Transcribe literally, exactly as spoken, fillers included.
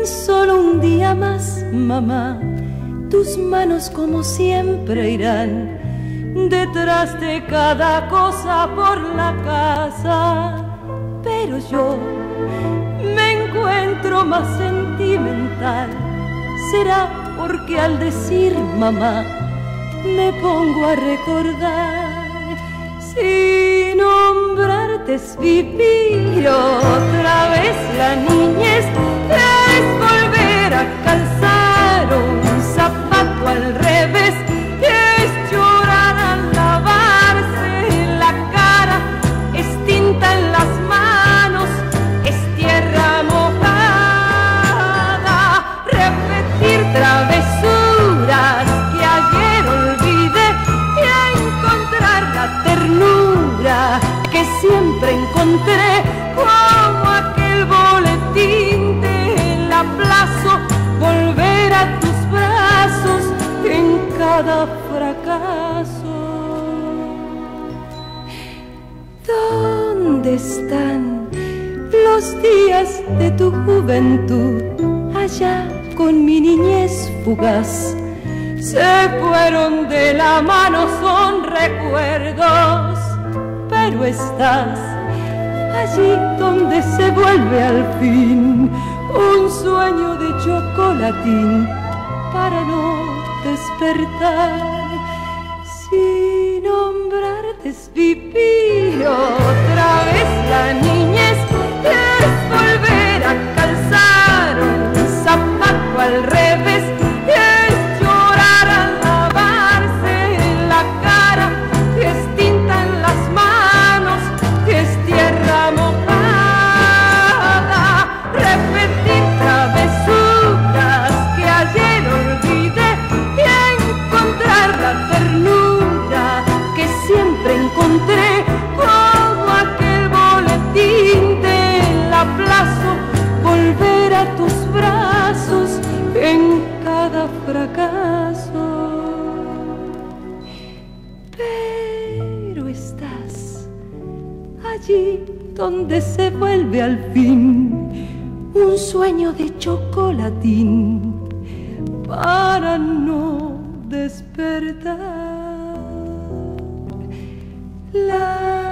solo un día más, mamá, tus manos como siempre irán detrás de cada cosa por la casa. Pero yo me encuentro más sentimental. Será porque al decir mamá me pongo a recordar. Si nombrarte es vivir otra vez la niñez, es volver a calzar un zapato al revés, es llorar al lavarse la cara, es tinta en las manos, es tierra mojada, repetir travesuras que ayer olvidé y a encontrar la ternura que siempre encontré, como aquel boletín del aplazo, volver a tus brazos en cada fracaso. ¿Dónde están los días de tu juventud? Allá con mi niñez fugaz se fueron de la mano, son recuerdos, pero estás allí donde se vuelve al fin un sueño de chocolatín para no despertar. Si nombrarte es vivir otra vez la niñez, es volver a calzar un zapato al revés, es llorar al lavarse la cara, es tinta en las manos, es tierra mojada, repetir travesuras que ayer olvidé y encontrar la ternura que siempre encontré, como aquel boletín del aplazo, volver a tus brazos en cada fracaso. Pero estás allí donde se vuelve al fin un sueño de chocolatín para no despertar. La